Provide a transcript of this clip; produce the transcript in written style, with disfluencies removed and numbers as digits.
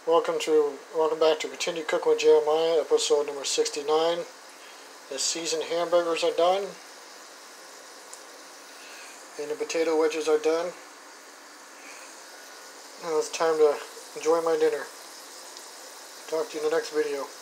Welcome back to Continue Cooking with Jeremiah, episode number 69. The seasoned hamburgers are done, and the potato wedges are done. Now it's time to enjoy my dinner. Talk to you in the next video.